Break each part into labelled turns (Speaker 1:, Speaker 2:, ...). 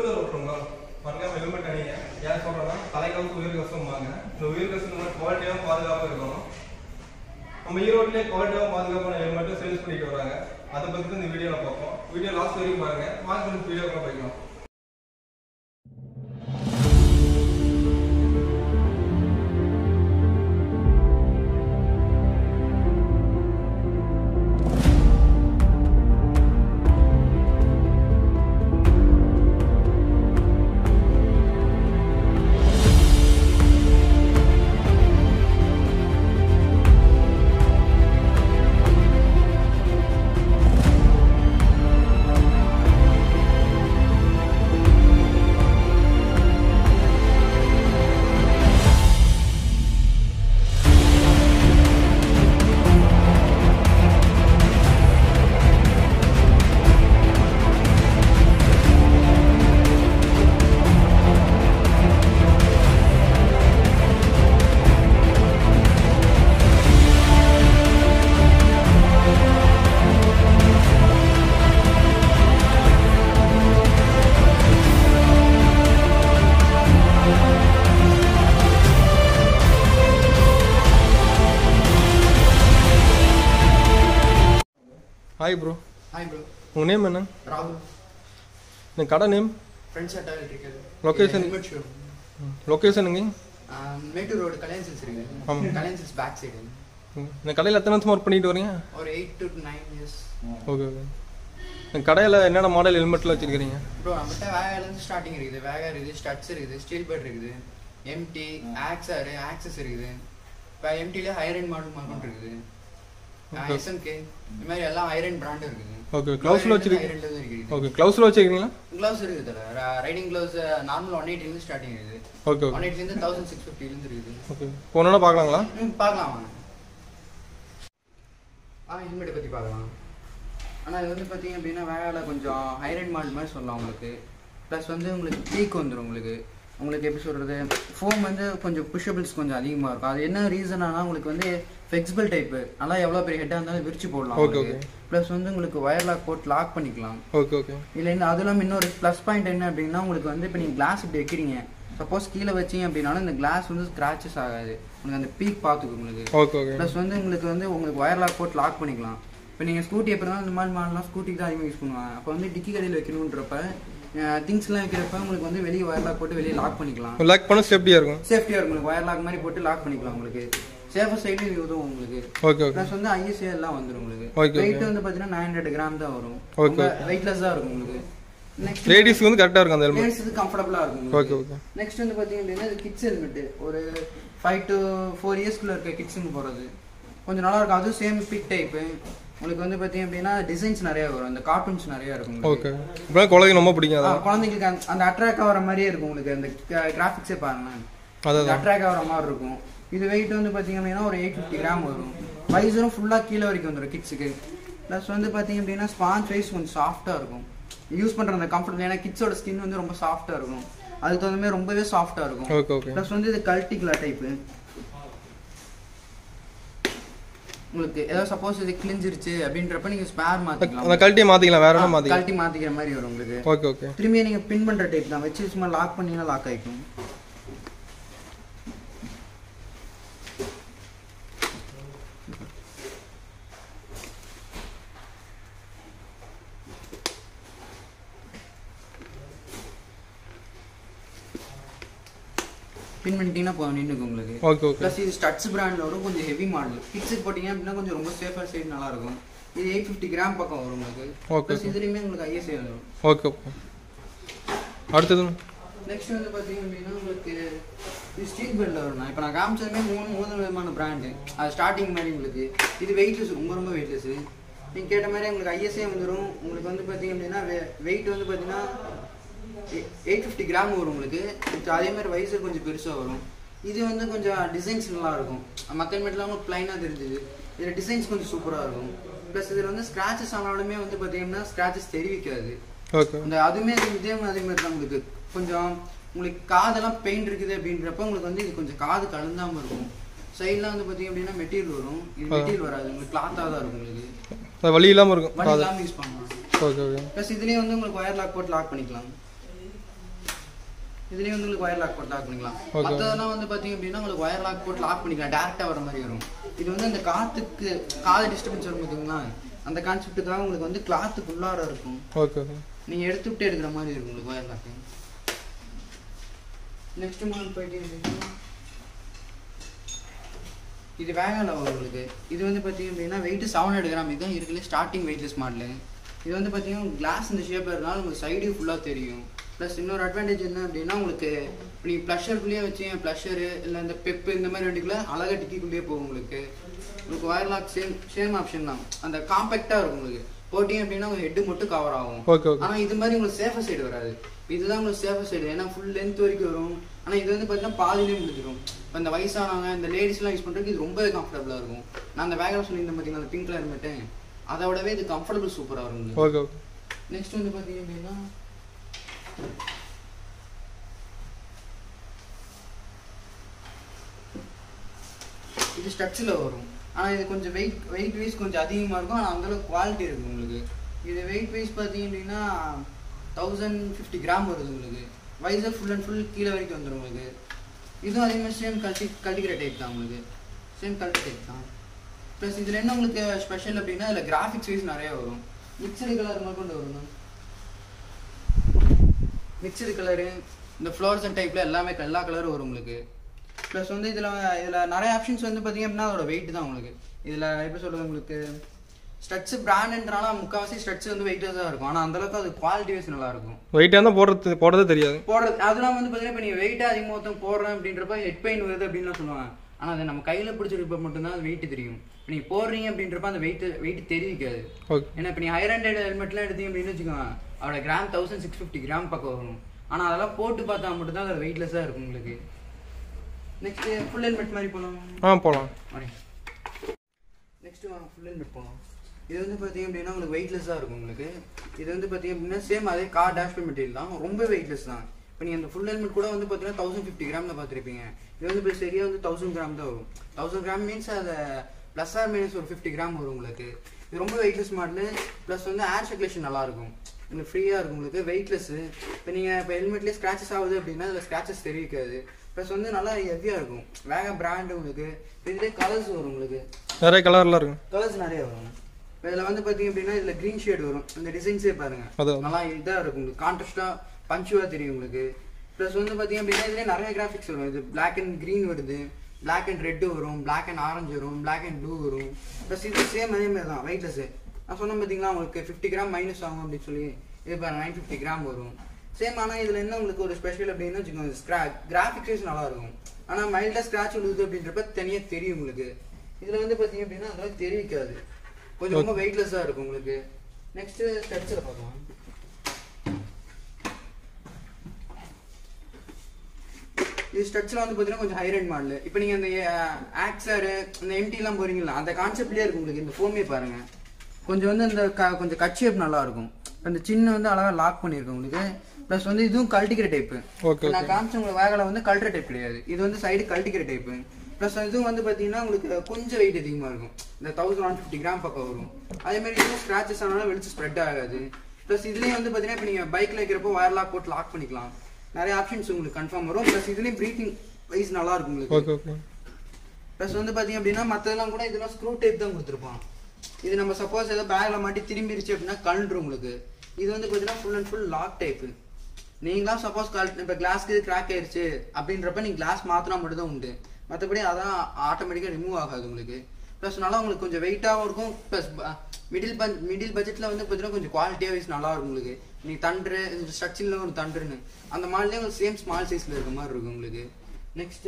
Speaker 1: Two wheeler ஓட்டுறவங்க மறக்காம helmet அணிங்க. ஏன் சொல்றேன்னா தலைக்கவசம் உயிர் கவசம்பாங்க. இந்த உயிர் கவசம் குவாலிட்டியாகவும் பாதுகாப்பாக இருக்கணும். நம்ம ஈரோட்லேயே குவாலிட்டியாகவும் பாதுகாப்பான ஹெல்மெட்டும் சேல்ஸ் பண்ணிட்டு வராங்க. அதை பற்றி தான் இந்த வீடியோவில் பார்ப்போம். வீடியோ லாஸ்ட் வரைக்கும் பாருங்க. வாங்க வீடியோக்குள்ள போய்க்கலாம். Hi bro.
Speaker 2: Hi bro.
Speaker 1: Your name என்ன?
Speaker 2: Rahul.
Speaker 1: இந்த கடை name?
Speaker 2: Friends at Electrical.
Speaker 1: Location? Location எங்க?
Speaker 2: Metro Road, Kalyan Hills இருக்கு. Kalyan Hills back side.
Speaker 1: இந்த கடையில் எத்தனை வருஷமா ஒர்க் பண்ணிட்டு வரீங்க?
Speaker 2: ஒரு 8 to 9 years.
Speaker 1: Okay okay. இந்த கடையில் என்னென்ன மாடல் ஹெல்மெட்லாம் வச்சிருக்கீங்க?
Speaker 2: ப்ரோ நம்மகிட்ட வேகர்லேருந்து ஸ்டார்டிங் இருக்குது. வேகர் இருக்குது, ஸ்டட்ஸ் இருக்குது, ஸ்டீல் பேட் இருக்குது, எம்டி, ஆக்ஸர், ஆக்சஸ் இருக்குது. இப்போ எம்டிலே ஹையர் எண்ட் மாடல் மார்க்கெட் இருக்குது. SMK இந்த மாதிரி எல்லாம் ஹையர் எண்ட் பிராண்ட் இருக்குது.
Speaker 1: ஓகே க்ளவுஸ்ல வச்சிருக்கீங்க. ஓகே க்ளவுஸ்ல வச்சிருக்கீங்களா?
Speaker 2: க்ளவுஸ் இருக்குது தல. ரைடிங் க்ளவுஸ் நார்மல் 180 ல ஸ்டார்டிங் இருக்குது.
Speaker 1: ஓகே
Speaker 2: 180 ல இருந்து 1650 ல இருந்து இருக்குது.
Speaker 1: ஓகே போனோம்னா பார்க்கலாங்களா?
Speaker 2: பார்க்கலாம் வாங்க. ஹெல்மெட் பற்றி பார்க்கலாம். ஆனால் இது வந்து பார்த்தீங்க அப்படின்னா வேலை கொஞ்சம் ஹையர் எண்ட் மாடல் மாதிரி சொல்லலாம் உங்களுக்கு. ப்ளஸ் வந்து உங்களுக்கு பீக் வந்துடும் உங்களுக்கு எப்படி சொல்கிறது, ஃபோம் வந்து கொஞ்சம் புஷபிள்ஸ் கொஞ்சம் அதிகமாக இருக்கும். அது என்ன ரீசனானா உங்களுக்கு வந்து ஃப்ளெக்சிபிள் டைப்பு, நல்லா எவ்வளோ பெரிய ஹெட்டாக இருந்தாலும் விரிச்சு போடலாம்.
Speaker 1: ஓகே
Speaker 2: ப்ளஸ் வந்து உங்களுக்கு வயர் லாக் போட்டு லாக் பண்ணிக்கலாம்.
Speaker 1: Okay okay.
Speaker 2: இல்லை என்ன அது இல்லாமல் இன்னொரு ப்ளஸ் பாயிண்ட் என்ன அப்படின்னா உங்களுக்கு வந்து இப்போ நீங்கள் கிளாஸ் இப்படி வைக்கிறீங்க, சப்போஸ் கீழே வச்சிங்க அப்படின்னாலும் இந்த கிளாஸ் வந்து ஸ்க்ராச்சஸ் ஆகாது. உங்களுக்கு அந்த பீக் பார்த்துக்கும் உங்களுக்கு.
Speaker 1: Okay okay.
Speaker 2: ப்ளஸ் வந்து உங்களுக்கு வயர் லாக் போட்டு லாக் பண்ணிக்கலாம். இப்போ நீங்கள் ஸ்கூட்டி எப்படி இருந்தாலும் இந்த மாதிரி மாடலாம் ஸ்கூட்டிக்கு தான் அதிகமாக யூஸ் பண்ணுவாங்க. அப்போ வந்து டிக்கி கடையில் வைக்கணுன்றப்ப திங்ஸ்லாம் வைக்கிறப்ப உங்களுக்கு வந்து வெளியே வயர் லாக் போட்டு வெளியே லாக் பண்ணிக்கலாம்.
Speaker 1: லாக் பண்ண சேஃப்டியாக இருக்கும்.
Speaker 2: உங்களுக்கு வயர் லாக் மாதிரி போட்டு லாக் பண்ணிக்கலாம். உங்களுக்கு சேஃபர் சைடும் இது உதவும் உங்களுக்கு.
Speaker 1: Okay okay.
Speaker 2: ப்ளஸ் வந்து ISA எல்லாம் வந்துடும் உங்களுக்கு.
Speaker 1: ஓகே.
Speaker 2: வெயிட் வந்து பார்த்தீங்கன்னா 900 கிராம் தான் வரும்.
Speaker 1: ஓகே.
Speaker 2: வெயிட்லெஸ் தான் இருக்கும் உங்களுக்கு. நெக்ஸ்ட்
Speaker 1: லேடிஸ்க்கு வந்து கரெக்டாக இருக்கும் அந்த ஹெல்மெட்.
Speaker 2: லேடிஸ்க்கு கம்ஃபர்டபுளாக இருக்கும்.
Speaker 1: Okay okay.
Speaker 2: நெக்ஸ்ட் வந்து பார்த்தீங்க அப்படின்னா இது கிட்ஸ் ஹெல்மெட். ஒரு 5 to 4 இயர்ஸ்க்குள்ள இருக்க கிட்ஸுங்க போகிறது கொஞ்சம் நல்லா இருக்கும். அதுவும் சேம் பிக் டைப்பு. உங்களுக்கு வந்து பார்த்தீங்க அப்படின்னா டிசைன்ஸ் நிறைய வரும், அந்த கார்ட்டூன்ஸ் நிறைய இருக்கும்.
Speaker 1: ஓகே. இப்போ குழந்தைங்க ரொம்ப பிடிக்கும்.
Speaker 2: குழந்தைங்களுக்கு அந்த அட்ராக்ட் ஆகிற மாதிரியே இருக்கும் உங்களுக்கு. அந்த கிராஃபிக்ஸே பாருங்களேன், அது அட்ராக்ட் ஆகிற மாதிரி இருக்கும். இது வெயிட் வந்து பார்த்தீங்க அப்படின்னா ஒரு 850 கிராம் வரும். வைஸரும் ஃபுல்லாக கீழே வரைக்கும் வந்துடும் கிட்ஸுக்கு. ப்ளஸ் வந்து பார்த்தீங்க அப்படின்னா ஸ்பாஞ்ச் வைஸ் கொஞ்சம் சாஃப்டாக இருக்கும். யூஸ் பண்ணுற அந்த கம்ஃபர்டபுள், ஏன்னா கிட்ஸோட ஸ்கின் வந்து ரொம்ப சாஃப்டாக இருக்கும். அதுக்கு தகுந்த மாதிரி ரொம்பவே சாஃப்டாக இருக்கும்.
Speaker 1: Okay okay.
Speaker 2: ப்ளஸ் வந்து இது கல்டிகுலா டைப்பு. உங்களுக்கு ஏதாவது சப்போஸ் இது கிழிஞ்சிருச்சு அப்படின்றப்ப நீங்க ஸ்பேர் மாத்திக்கலாம்.
Speaker 1: அந்த கல்ட்டி மாத்திக்கலாம், வேற என்ன மாத்திக்கலாம்.
Speaker 2: கல்ட்டி மாத்திக்கிற மாதிரி வரும் உங்களுக்கு.
Speaker 1: Okay okay.
Speaker 2: திரும்பி நீங்க பின் பண்ற டைப் தான், வச்சு சும்மா லாக் பண்ணீங்கன்னா லாக் ஆயிடும். பின் பண்ணிட்டீங்கன்னா போதும், நின்றுக்கும் உங்களுக்கு.
Speaker 1: Okay okay.
Speaker 2: ப்ளஸ் இது ஸ்டட்ஸ் பிராண்டில் வரும், கொஞ்சம் ஹெவி மாடல். கிட்ஸுக்கு போட்டிங்க அப்படின்னா கொஞ்சம் ரொம்ப சேஃபர் சைடு நல்லா இருக்கும். இது 850 கிராம் பக்கம் வரும் உங்களுக்கு.
Speaker 1: ஓகே.
Speaker 2: ப்ளஸ் இதுலேயுமே உங்களுக்கு ISA வரும்.
Speaker 1: Okay okay. அடுத்தது
Speaker 2: நெக்ஸ்ட் வந்து பார்த்தீங்க அப்படின்னா உங்களுக்கு இது ஸ்டீல் பெல்ட்டில் வரும். இப்போ நான் காமிச்சதுமே மூணு விதமான பிராண்டு. அது ஸ்டார்டிங் மாதிரி உங்களுக்கு. இது வெயிட்லெஸ், ரொம்ப வெயிட்லெஸ். நீங்கள் கேட்ட மாதிரி உங்களுக்கு ISA வந்துடும். உங்களுக்கு வந்து பார்த்தீங்க அப்படின்னா வெயிட் வந்து பார்த்தீங்கன்னா 850 கிராம் வரும் உங்களுக்கு. அதே மாதிரி வயசு கொஞ்சம் பெருசாக வரும். இது வந்து கொஞ்சம் டிசைன்ஸ் நல்லா இருக்கும். மற்ற ஹெல்மெட்லாம் உங்களுக்கு பிளைனாக தெரிஞ்சுது. இதில் டிசைன்ஸ் கொஞ்சம் சூப்பராக இருக்கும். ப்ளஸ் இதில் வந்து ஸ்க்ராச்சஸ் ஆனாலுமே வந்து பார்த்தீங்கன்னா ஸ்க்ராச்சஸ் தெரிவிக்காது.
Speaker 1: ஓகே.
Speaker 2: இந்த அதுவுமே இதே மாதிரி தான் உங்களுக்கு. கொஞ்சம் உங்களுக்கு காதெல்லாம் பெயின் இருக்குது அப்படின்றப்ப உங்களுக்கு வந்து இது கொஞ்சம் காது கலந்தாமல் இருக்கும். சைட்லாம் வந்து பார்த்தீங்க அப்படின்னா மெட்டீரியல் வரும். இது மெட்டீரியல் வராது, உங்களுக்கு கிளாத்தாக தான் இருக்கும் உங்களுக்கு.
Speaker 1: வலி இல்லாமல் இருக்கும்.
Speaker 2: வலி இல்லாமல் யூஸ் பண்ணலாம்.
Speaker 1: Okay okay.
Speaker 2: ப்ளஸ் இதுலேயே வந்து உங்களுக்கு வயர் லாக் போட்டு லாக் பண்ணிக்கலாம். இதுலேயே வந்து உங்களுக்கு ஒயர் லாக் போட்டு லாக் பண்ணிக்கலாம். மற்றதெல்லாம் வந்து பார்த்தீங்க அப்படின்னா உங்களுக்கு ஒயர் லாக் போட்டு லாக் பண்ணிக்கலாம், டேரெக்டாக வர மாதிரி வரும். இது வந்து அந்த காற்றுக்கு காது டிஸ்டர்பன்ஸ் வரும் பார்த்தீங்களா, அந்த கான்செப்ட்டுக்காக உங்களுக்கு வந்து கிளாத்துக்கு உள்ளார இருக்கும்.
Speaker 3: ஓகே,
Speaker 2: நீங்கள் எடுத்து விட்டு எடுக்கிற மாதிரி இருக்கும் உங்களுக்கு ஒயர் லாக்கு. நெக்ஸ்ட் மாடல் போயிட்டு இது வேகல வரும் உங்களுக்கு. இது வந்து பார்த்தீங்க அப்படின்னா வெயிட் 700 கிராம். இதுதான் இருக்குல்ல ஸ்டார்டிங் வெயிட்லெஸ் மாடலு. இது வந்து பார்த்தீங்கன்னா கிளாஸ் இந்த ஷேப்பில் இருந்தாலும் உங்களுக்கு சைடு ஃபுல்லாக தெரியும். ப்ளஸ் இன்னொரு அட்வான்டேஜ் என்ன அப்படின்னா உங்களுக்கு நீங்கள் ப்ளஷருக்குள்ளேயே வச்சு ப்ளஷரு இல்லை இந்த பெப்பு இந்த மாதிரி வண்டிக்குள்ளே அழகாக டிக்கிக்குள்ளேயே போகும் உங்களுக்கு. உங்களுக்கு ஒயர் லாக் சேம் ஆப்ஷன் தான். அந்த காம்பேக்டாக இருக்கும் உங்களுக்கு. போட்டிங்க அப்படின்னா உங்கள் ஹெட்டு மட்டும் கவர் ஆகும். ஆனால் இது மாதிரி உங்களுக்கு சேஃபர் சைடு வராது. இதுதான் உங்களுக்கு சேஃபர் சைடு, ஏன்னா ஃபுல் லென்த் வரைக்கும் வரும். ஆனால் இது வந்து பார்த்தீங்கன்னா பாதிலே முடிஞ்சிடும். இப்போ இந்த வயசானவங்க இந்த லேடிஸ்லாம் யூஸ் பண்ணுறதுக்கு இது ரொம்பவே கம்ஃபர்டபுளாக இருக்கும். நான் அந்த வேகலை சொல்லியிருந்தேன் பார்த்தீங்கன்னா அந்த பிங்க் கலர் மட்டும், அதை விடவே இது கம்ஃபர்டபுள் சூப்பராக இருக்கும்.
Speaker 3: ஓகே.
Speaker 2: நெக்ஸ்ட் வந்து பார்த்தீங்க அப்படின்னா இது ஸ்ட்ரக்சரில் வரும். ஆனால் இது கொஞ்சம் வெயிட் வைஸ் கொஞ்சம் அதிகமாக இருக்கும். ஆனால் அந்தளவுக்கு குவாலிட்டி இருக்குது உங்களுக்கு. இது வெயிட் வைஸ் பார்த்தீங்க அப்படின்னா 1050 கிராம் வருது உங்களுக்கு. வைஸர் ஃபுல் அண்ட் ஃபுல் கீழே வரைக்கும் வந்துடும் உங்களுக்கு. இதுவும் அதே மாதிரி சேம் கல்டிக்கிற டைப் தான் உங்களுக்கு. சேம் கல்டி டைப் தான். ப்ளஸ் இதில் என்ன உங்களுக்கு ஸ்பெஷல் அப்படின்னா இதில் கிராஃபிக்ஸ் வைஸ் நிறையா வரும். மிக்சடு கலர் மாதிரி கொண்டு வரணும். மிக்சடு கலரு இந்த ஃப்ளவர்ஸ் அண்ட் டைப்பில் எல்லா கலரும் வரும் உங்களுக்கு. ப்ளஸ் வந்து இதில் நிறைய ஆப்ஷன்ஸ் வந்து பார்த்தீங்க அப்படின்னா அதோட வெயிட் தான் உங்களுக்கு. இதில் எப்படி சொல்கிறது உங்களுக்கு ஸ்ட்ரட்ஸ் பிராண்டுன்றனால முக்கால்வாசி ஸ்ட்ரட்ஸ் வந்து வெயிட்டாக தான் இருக்கும். ஆனால் அந்தளவுக்கு அது குவாலிட்டி வைஸ் நல்லாயிருக்கும்.
Speaker 3: வெயிட்டாக தான் போடுறதே தெரியாது.
Speaker 2: அதெல்லாம் வந்து பார்த்தீங்கன்னா இப்போ நீங்கள் வெயிட்டாக அதிகமாக ஒருத்தன் போடுறேன் அப்படின்றப்ப ஹெட் பெயின் வருது அப்படின்லாம் சொல்லுவாங்க. ஆனால் அதை நம்ம கையில் பிடிச்சிருப்ப மட்டும்தான் அது வெயிட் தெரியும். நீங்கள் போடுறீங்க அப்படின்றப்ப அந்த வெயிட் தெரிவிக்காது. ஏன்னா இப்போ நீங்கள் ஹையர் ஹேண்டட் ஹெல்மெட்லாம் எடுத்தீங்க அப்படின்னு வச்சுக்கோங்க, அதோட கிராம் 1650 கிராம் பக்கம் வரும். ஆனால் அதெல்லாம் போட்டு பார்த்தா மட்டும்தான் அது வெயிட்லெஸ்ஸாக இருக்கும் உங்களுக்கு. நெக்ஸ்ட் ஃபுல் ஹெல்மெட் மாதிரி போகலாம்.
Speaker 3: போகலாம்.
Speaker 2: நெக்ஸ்ட் ஃபுல் ஹெல்மெட் போகலாம். இது வந்து பார்த்தீங்க அப்படின்னா உங்களுக்கு வெயிட்லெஸ்ஸாக இருக்கும் உங்களுக்கு. இது வந்து பார்த்தீங்க அப்படின்னா சேம் அதே கார் டேஷ்போர்ட் மெட்டீரியல் தான், ரொம்ப வெயிட்லெஸ் தான். இப்போ நீங்கள் அந்த ஃபுல் ஹெல்மெட் கூட வந்து பார்த்தீங்கன்னா 1050 கிராமில் பார்த்துருப்பீங்க. இது வந்து இப்போ சரியாக வந்து 1000 கிராம் தான் வரும். 1000 கிராம் மீன்ஸ் அதை ப்ளஸ் ஆர் மைனஸ் ஒரு 50 கிராம் வரும் உங்களுக்கு. இது ரொம்ப வெயிட்லெஸ் மாடலு. ப்ளஸ் வந்து ஏர் சர்க்குலேஷன் நல்லாயிருக்கும் உங்களுக்கு, ஃப்ரீயாக இருக்கும் உங்களுக்கு, வெயிட்லெஸ்ஸு. இப்போ நீங்கள் இப்போ ஹெல்மெட்லேயே ஸ்க்ராச்சஸ் ஆகுது அப்படின்னா அதில் ஸ்க்ராச்சஸ் தெரிவிக்காது. ப்ளஸ் வந்து நல்லா ஹெவியாக இருக்கும். வேக பிராண்டு உங்களுக்கு. இதுலேயே கலர்ஸ் வரும் உங்களுக்கு, நிறைய
Speaker 3: கலர்லாம் இருக்கும்.
Speaker 2: கலர்ஸ் நிறைய வரும். இப்போ இதில் வந்து பார்த்தீங்க அப்படின்னா இதில் க்ரீன் ஷேட் வரும். இந்த டிசைன்ஸே பாருங்கள், நல்லா இதாக இருக்கும் உங்களுக்கு, கான்ட்ராஸ்டாக பஞ்சுவாக தெரியும் உங்களுக்கு. ப்ளஸ் வந்து பார்த்தீங்க அப்படின்னா இதுலேயே நிறைய கிராஃபிக்ஸ் வரும். இது பிளாக் அண்ட் க்ரீன் வருது, பிளாக் அண்ட் ரெட்டு வரும், பிளாக் அண்ட் ஆரஞ்சு வரும், பிளாக் அண்ட் ப்ளூ வரும். ப்ளஸ் இது சேம் அதே மாதிரி தான் வெயிட்லெஸ்ஸு. நான் சொன்னேன் பார்த்தீங்களா உங்களுக்கு 50 கிராம் மைனஸ் ஆகும் அப்படின்னு சொல்லி. இது பாருங்க 950 கிராம் வரும் சேம். ஆனால் இதில் என்ன உங்களுக்கு ஒரு ஸ்பெஷல் அப்படின்னு வச்சுக்கோங்க, கிராஃபிக்ஸ் வைஸ் நல்லாயிருக்கும். ஆனால் மைல்டாக ஸ்க்ராட்ச் விழுது அப்படின்றப்ப தனியாக தெரியும் உங்களுக்கு. இதில் வந்து பார்த்தீங்க அப்படின்னா அதெல்லாம் தெரிவிக்காது, கொஞ்சம் ரொம்ப வெயிட்லெஸ்ஸாக இருக்கும் உங்களுக்கு. நெக்ஸ்ட்டு ஸ்ட்ரக்சரை பார்க்கலாம். இது ஸ்ட்ரக்சர் வந்து பார்த்தீங்கன்னா கொஞ்சம் ஹை ரேண்ட் மாடல். இப்போ நீங்கள் அந்த ஆக்ஸரு அந்த எம்டிலாம் போகிறீங்களா அந்த கான்செப்ட்லேயே இருக்கும் உங்களுக்கு. இந்த ஃபோமே பாருங்கள், கொஞ்சம் வந்து இந்த கொஞ்சம் கட் ஷேப் நல்லாயிருக்கும். அந்த சின்ன வந்து அழகாக லாக் பண்ணியிருக்கோம் உங்களுக்கு. ப்ளஸ் வந்து இதுவும் கழட்டிக்கிற டைப்பு. நான் காமிச்ச உங்களுக்கு வேகலை வந்து கழட்டுற டைப் கிடையாது, இது வந்து சைடு கழட்டிக்கிற டைப்பு. ப்ளஸ் இதுவும் வந்து பார்த்தீங்கன்னா உங்களுக்கு கொஞ்சம் வெயிட் அதிகமாக இருக்கும். இந்த 1150 கிராம் பக்கம் வரும். அதேமாதிரி இதுவும் ஸ்க்ராச்சஸ் ஆனாலும் வெளிச்சு ஸ்ப்ரெட் ஆகாது. ப்ளஸ் இதுலேயே வந்து பார்த்தீங்கன்னா இப்போ நீங்கள் பைக்கில் வைக்கிறப்போ ஒயர் லாக் போட்டு லாக் பண்ணிக்கலாம். நிறைய ஆப்ஷன்ஸ் உங்களுக்கு கன்ஃபார்ம் வரும். ப்ளஸ் இதுலேயும் ப்ரீத்திங் வைஸ் நல்லா இருக்கும் உங்களுக்கு. ப்ளஸ் வந்து பார்த்தீங்க அப்படின்னா மற்றதெல்லாம் கூட இதெல்லாம் ஸ்க்ரூ டைப் தான் கொடுத்துருப்பான். இது நம்ம சப்போஸ் ஏதோ பேக்கில் மாட்டி திரும்பிடுச்சு அப்படின்னா கழண்டுரும் உங்களுக்கு. இது வந்து பார்த்தீங்கன்னா full and full lock type. நீங்களாம் சப்போஸ் இப்போ கிளாஸ்க்கு கிராக் ஆயிடுச்சு அப்படின்றப்ப நீங்கள் கிளாஸ் மாற்றினா மட்டும் தான் உண்டு, மற்றபடி அதான் ஆட்டோமேட்டிக்காக ரிமூவ் ஆகாது உங்களுக்கு. ப்ளஸ் நல்லா உங்களுக்கு கொஞ்சம் வெயிட்டாகவும் இருக்கும். ப்ளஸ் மிடில் பட்ஜெட்டில் வந்து பார்த்தீங்கன்னா கொஞ்சம் குவாலிட்டியாக வைஸ் நல்லா இருக்கும் உங்களுக்கு. நீங்கள் தண்டு ஸ்ட்ரக்சரில் ஒரு தண்டுன்னு அந்த மாதிரிலேயே உங்களுக்கு சேம் ஸ்மால் சைஸில் இருக்க மாதிரி இருக்கும் உங்களுக்கு. நெக்ஸ்ட்டு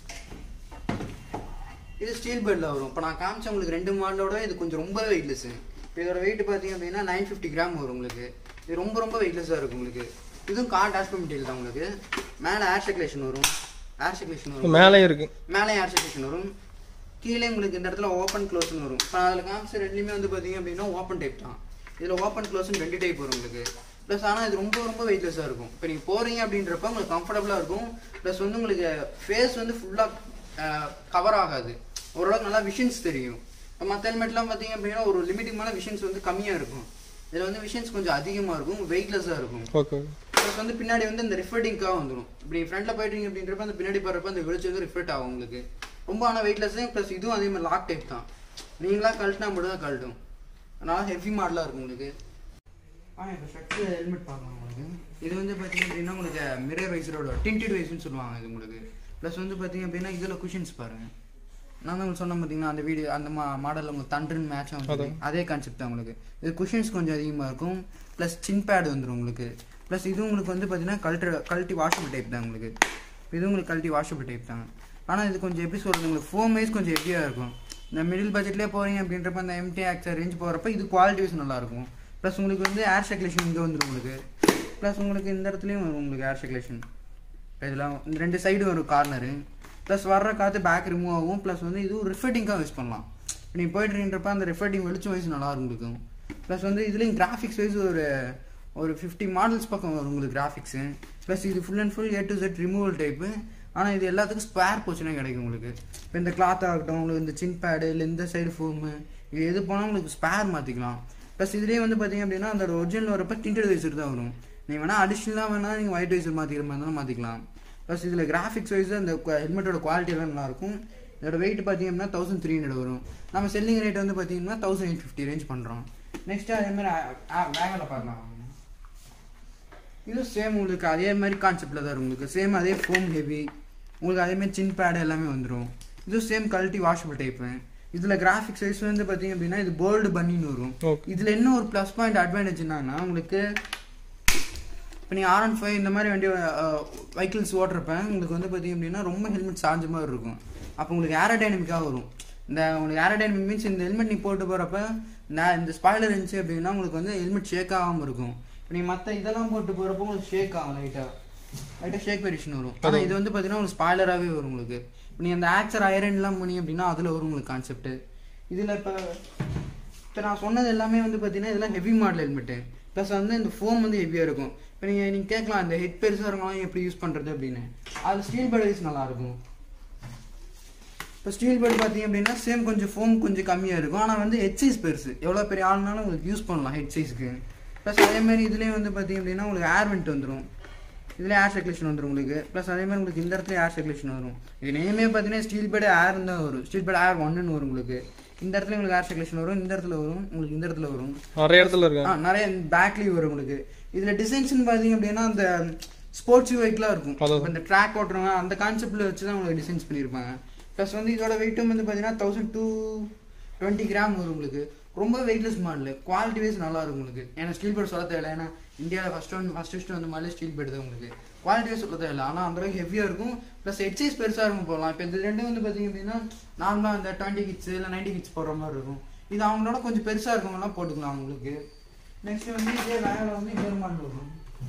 Speaker 2: இது ஸ்டீல் பெட்டில் வரும். இப்போ நான் காமிச்ச உங்களுக்கு 2 மாடலோட இது கொஞ்சம் ரொம்ப வெயிட்லெஸ்ஸு. இப்போ இதோட வெயிட் பார்த்தீங்க அப்படின்னா 950 கிராம் வரும் உங்களுக்கு. இது ரொம்ப ரொம்ப வெயிட்லெஸ்ஸாக இருக்கும் உங்களுக்கு. இதுவும் கார் டேஷ்போர்ட் மெட்டீரியல் தான் உங்களுக்கு. மேலே ஏர் சர்க்குலேஷன் வரும், மேலே இருக்கு, மேலே ஏர் சர்க்குலேஷன் வரும். கீழே உங்களுக்கு இந்த இடத்துல ஓப்பன் க்ளோஸ்னு வரும். இப்போ அதில் காமிச்ச ரெண்டுலேயுமே வந்து பார்த்தீங்க அப்படின்னா ஓப்பன் டைப் தான். இதில் ஓப்பன் க்ளோஸ்னு 2 டைப் வரும் உங்களுக்கு. ப்ளஸ் ஆனால் இது ரொம்ப ரொம்ப வெயிட்லெஸ்ஸாக இருக்கும். இப்போ நீங்கள் போகிறீங்க அப்படின்றப்ப உங்களுக்கு கம்ஃபர்டபுளாக இருக்கும். ப்ளஸ் வந்து உங்களுக்கு ஃபேஸ் வந்து ஃபுல்லாக கவர் ஆகாது, ஓரளவுக்கு நல்லா விஷன்ஸ் தெரியும். இப்போ மற்ற ஹெல்மெட்லாம் பார்த்தீங்க அப்படின்னா ஒரு லிமிட்டுக்கு மேலே விஷன்ஸ் வந்து கம்மியாக இருக்கும். இதில் வந்து விஷன்ஸ் கொஞ்சம் அதிகமாக இருக்கும், வெயிட்லெஸ்ஸாக இருக்கும். ப்ளஸ் வந்து பின்னாடி வந்து இந்த ரிஃப்ளெக்டிங்காக வந்துடும். இப்படி ஃப்ரண்ட்டில் போயிட்டீங்க அப்படின்றப்ப அந்த பின்னாடி போகிறப்ப அந்த வெளிச்சம் வந்து ரிஃப்ளெக்ட் ஆகும் உங்களுக்கு. ரொம்ப ஆனால் வெயிட்லெஸ். ப்ளஸ் இதுவும் அதே மாதிரி லாக் டைப் தான். நீங்களாக கழட்டினா மட்டும் தான் கழட்டும். அதனால் ஹெவி மாடலாக இருக்கும் உங்களுக்கு. இப்போ ஸ்ட்ரக்சர் ஹெல்மெட் பார்க்கலாம் உங்களுக்கு. இது வந்து பார்த்தீங்க அப்படின்னா உங்களுக்கு மிரர் வைஸரோட டிண்டட் வைஸ்ன்னு சொல்லுவாங்க இது உங்களுக்கு. ப்ளஸ் வந்து பார்த்தீங்க அப்படின்னா இதில் குஷன்ஸ் பாருங்கள். நான் தான் உங்களுக்கு சொன்னேன் பார்த்தீங்கன்னா அந்த வீடியோ அந்த மாடலில் உங்களுக்கு தண்டர்னு மேட்ச் ஆகும். அதே கான்செப்ட் தான் உங்களுக்கு. இது குஷன்ஸ் கொஞ்சம் அதிகமாக இருக்கும். ப்ளஸ் சின் பேட் வந்துடும் உங்களுக்கு. ப்ளஸ் இது உங்களுக்கு வந்து பார்த்தீங்கன்னா கழட்டி வாஷபிள் டைப் தான் உங்களுக்கு. இது உங்களுக்கு கழட்டி வாஷபிள் டைப் தான். ஆனால் இது கொஞ்சம் எப்படி சொல்கிறது உங்களுக்கு ஃபோம் வைஸ் கொஞ்சம் ஹெவியாக இருக்கும். இந்த மிடில் பட்ஜெட்லேயே போகிறீங்க அப்படின்றப்ப அந்த எம்டி ஆக்சர் ரேஞ்ச் போகிறப்ப இது குவாலிட்டி வைஸ் நல்லாயிருக்கும். ப்ளஸ் உங்களுக்கு வந்து ஏர் சர்க்குலேஷன் இங்கே வந்துடும் உங்களுக்கு. ப்ளஸ் உங்களுக்கு இந்த இடத்துலையும் வரும் உங்களுக்கு ஏர் சர்க்குலேஷன். இதெல்லாம் இந்த 2 சைடு வரும் கார்னரு. ப்ளஸ் வர்ற காற்று பேக் ரிமூவ் ஆகும். ப்ளஸ் வந்து இது ரிஃப்ளெக்டிங்காக யூஸ் பண்ணலாம். நீங்கள் போய்ட்டுருக்கிறப்ப அந்த ரிஃப்ளெக்டிங் வெளிச்சம் வைஸ் நல்லா இருக்கும். ப்ளஸ் வந்து இதுலேயும் கிராஃபிக்ஸ் வைஸ் ஒரு 50 மாடல்ஸ் பக்கம் வரும் உங்களுக்கு கிராஃபிக்ஸு. ப்ளஸ் இது full and full A to Z removal type. ஆனால் இது எல்லாத்துக்கும் ஸ்பேர் போச்சுன்னா கிடைக்கும் உங்களுக்கு. இப்போ இந்த கிளாத் ஆகட்டும் உங்களுக்கு இந்த சின் பேடு இல்லை இந்த சைடு ஃபோமு இது எது போனால் உங்களுக்கு ஸ்பேர் மாற்றிக்கலாம். ப்ளஸ் இதுலேயே வந்து பார்த்தீங்க அப்படின்னா அந்த ஒரிஜினல் வரப்போ டிண்டட் வைசர் தான் வரும். நீங்கள் வேணால் அடிஷ்னலாக வேணால் நீங்கள் ஒயிட் வைசர் மாற்றிக்கிற மாதிரி இருந்தாலும் மாற்றிக்கலாம். ப்ளஸ் இதில் கிராஃபிக்ஸ் வைஸ் அந்த ஹெல்மெட்டோட குவாலிட்டி எல்லாம் நல்லாயிருக்கும். இதோட வெயிட் பார்த்தீங்க அப்படின்னா 1300 வரும். நம்ம செல்லிங் ரேட் வந்து பார்த்தீங்கன்னா 1850 ரேஞ்ச் பண்ணுறோம். நெக்ஸ்ட்டு அதேமாதிரி வேகலை பார்க்கலாம். இது சேம் உங்களுக்கு அதே மாதிரி கான்செப்டில் தான் உங்களுக்கு. சேம் அதே ஃபோம் ஹெவி உங்களுக்கு அதேமாதிரி சின் பேடு எல்லாமே வந்துடும். இது சேம் குவாலிட்டி வாஷபிள் டைப்பு. இதில் கிராஃபிக்ஸ் வைஸ் வந்து பார்த்தீங்க அப்படின்னா இது போல்டு பன்னின்னு வரும். இதில் என்ன ஒரு ப்ளஸ் பாயிண்ட் அட்வான்டேஜ் என்னன்னா உங்களுக்கு இப்போ நீங்கள் R15 இந்த மாதிரி வண்டி வெஹிக்கிள்ஸ் ஓட்டுறப்ப உங்களுக்கு வந்து பார்த்தீங்க அப்படின்னா ரொம்ப ஹெல்மெட் சார்ஜ் மாதிரி இருக்கும். அப்போ உங்களுக்கு ஏரோடைனமிக்காக வரும். இந்த உங்களுக்கு ஏரோடைனமிக் மீன்ஸ் இந்த ஹெல்மெட் நீ போட்டு போகிறப்ப இந்த ஸ்பாய்லர் இருந்துச்சு அப்படின்னா உங்களுக்கு வந்து ஹெல்மெட் ஷேக் ஆகாமல் இருக்கும். இப்போ நீங்கள் மற்ற இதெல்லாம் போட்டு போகிறப்போ உங்களுக்கு ஷேக் ஆகும் லைட்டாக ஷேக் வேரியேஷன் வரும். ஆனால் இது வந்து பார்த்தீங்கன்னா உங்களுக்கு ஸ்பாய்லராகவே வரும் உங்களுக்கு. இப்போ நீங்கள் அந்த ஆக்சர் ஐரன்லாம் பண்ணி அப்படின்னா அதில் வரும் உங்களுக்கு கான்செப்ட்டு. இதில் இப்போ நான் சொன்னது எல்லாமே வந்து பார்த்தீங்கன்னா இதெல்லாம் ஹெவி மாடல் ஹெல்மெட்டு. ப்ளஸ் வந்து இந்த ஃபோம் வந்து ஹெவியாக இருக்கும். இப்போ நீங்கள் கேட்கலாம் இந்த ஹெட் பெருசாக இருக்கலாம் எப்படி யூஸ் பண்ணுறது அப்படின்னு. அதில் ஸ்டீல் பேட் வைஸ் நல்லாயிருக்கும். இப்போ ஸ்டீல் பேட் பார்த்தீங்க அப்படின்னா சேம் கொஞ்சம் ஃபோம் கொஞ்சம் கம்மியாக இருக்கும். ஆனால் வந்து ஹெட் சைஸ் பெருசு. எவ்வளோ பெரிய ஆள்னாலும் உங்களுக்கு யூஸ் பண்ணலாம் ஹெட் சைஸ்க்கு. ப்ளஸ் அதேமாதிரி இதுலேயும் வந்து பார்த்தீங்க அப்படின்னா உங்களுக்கு ஏர் வெண்ட் வந்துடும். இதில் ஏர் சர்க்குலேஷன் வந்துடும் உங்களுக்கு. ப்ளஸ் அதேமாதிரி உங்களுக்கு இந்த இடத்துல ஏர் சர்க்குலேஷன் வரும். இது நேமே பார்த்தீங்கன்னா ஸ்டீல் பேட் ஏர் தான் வரும். ஸ்டீல் பேட் ஏர் 1ன்னு வரும் உங்களுக்கு. இந்த இடத்துல உங்களுக்கு ஏர் சர்க்குலேஷன் வரும். இந்த இடத்துல வரும் உங்களுக்கு. இந்த இடத்துல வரும்
Speaker 3: நிறைய இடத்துல இருக்கு.
Speaker 2: நிறைய பேக்லேயும் வரும் உங்களுக்கு. இதில் டிசைன்ஸ்ன்னு பார்த்தீங்க அப்படின்னா அந்த ஸ்போர்ட்ஸ் வெஹிக்கிளாக இருக்கும். இந்த ட்ராக் ஓட்டுறவங்க அந்த கான்செப்டில் வச்சு தான் உங்களுக்கு டிசைன்ஸ் பண்ணியிருப்பாங்க. ப்ளஸ் வந்து இதோட வெயிட்டும் வந்து பார்த்தீங்கன்னா 1220 கிராம் வரும் உங்களுக்கு. ரொம்ப வெயிட்லெஸ் மாடல். குவாலிட்டி வைஸ் நல்லா இருக்கும் உங்களுக்கு. ஏன்னா ஸ்டீல் பேட் சொல்ல தேவையில்லை. ஏன்னா இந்தியாவில் ஃபஸ்ட்டு வந்து மாதிரி ஸ்டீல் பேட் தான் உங்களுக்கு. குவாலிட்டி வைஸ் சொல்ல தேவையில்லை. ஆனால் அந்தளவுக்கு ஹெவியாக இருக்கும். ப்ளஸ் ஹெட் சைஸ் பெருசாக இருக்கும் போகலாம். இப்போ இந்த ரெண்டும் வந்து பார்த்தீங்க அப்படின்னா நார்மலாக அந்த 20 கிட்ஸ் இல்லை 90 கிட்ஸ் போடுற மாதிரி இருக்கும். இது அவங்களோட கொஞ்சம் பெருசாக இருக்கவங்கலாம் போட்டுக்கலாம் உங்களுக்கு. நெக்ஸ்ட் வந்து இதே வேகலை வந்து இன்னொரு மாடல் வரும்.